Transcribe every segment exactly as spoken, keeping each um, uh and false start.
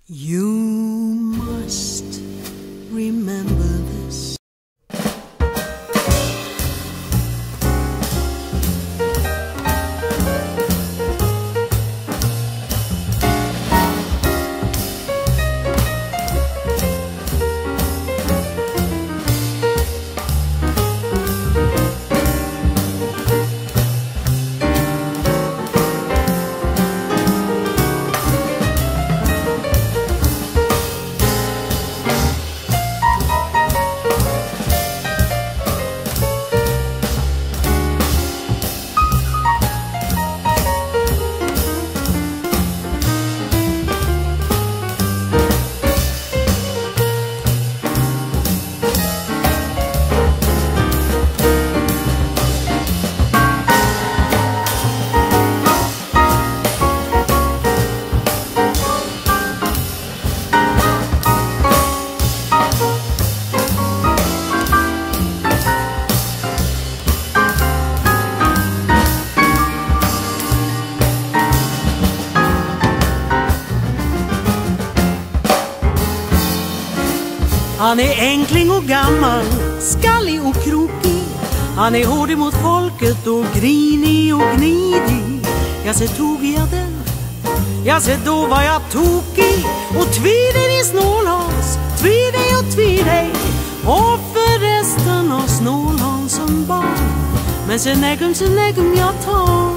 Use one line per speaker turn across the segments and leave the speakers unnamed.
You must remember this.
Han är enkling och gammal, skallig och krokig. Han är hård mot folket och grinig och gnidig. Jag ser tog jag den, jag ser då var jag tokig. Och tviden i snålhans, tviden och tviden. Och förresten av snålhans som barn. Men sen ägum, sen ägum jag tar.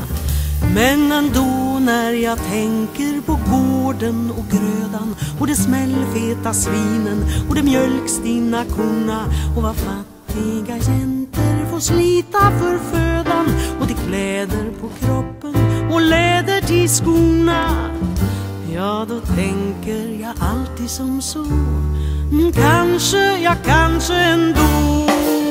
Men ändå när jag tänker på gården och grödan och de smällfeta svinen och de mjölkstinna korna och vad fattiga jäntor får slita för födan och de kläder på kroppen och läder till skorna. Ja, då tänker jag alltid som så, mm, kanske, ja kanske ändå.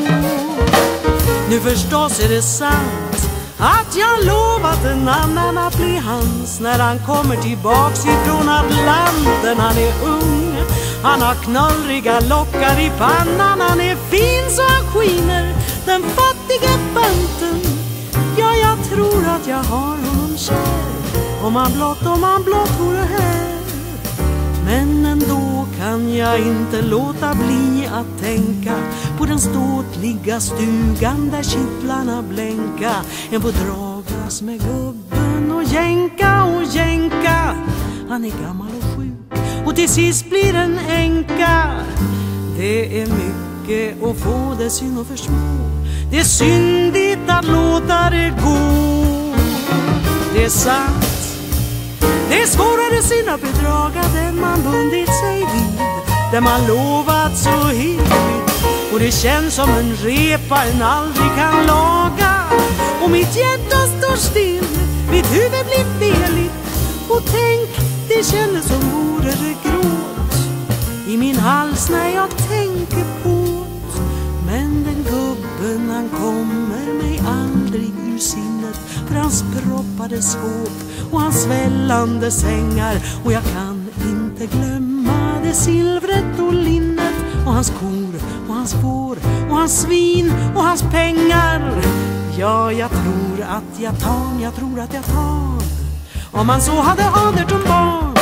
Nu förstås är det sant att jag lovat en annan att bli hans när han kommer tillbaks ifrån Atlanten. Han är ung, han har knallriga lockar i pannan. Han är fin så han skiner, den fattiga banten. Ja, jag tror att jag har honom kär, om han blott, om han blott vore här. Men ändå kan jag inte låta bli att tänka på den ståtliga stugan där kittlarna blänka. En får dragas med gubben och jänka och jänka. Han är gammal och sjuk och till sist blir en änka. Det är mycket att få det synd och för små. Det är syndigt att låta det gå. Det är sant, det är svårare synd att bedraga den man bundit sig vid, där man lovat så heligt. Och det känns som en repa en aldrig kan laga. Och mitt hjärta står still, mitt huvud blir veligt. Och tänk, det känns som vore det gråt i min hals när jag tänker på. Men den gubben han kommer mig aldrig ur sinnet, för hans proppade skåp och hans svällande sängar. Och jag kan inte glömma det silvret och linnet och hans kor och hans får och hans svin och hans pengar. Ja, jag tror att jag tar, jag tror att jag tar, om man så hade adert om barn.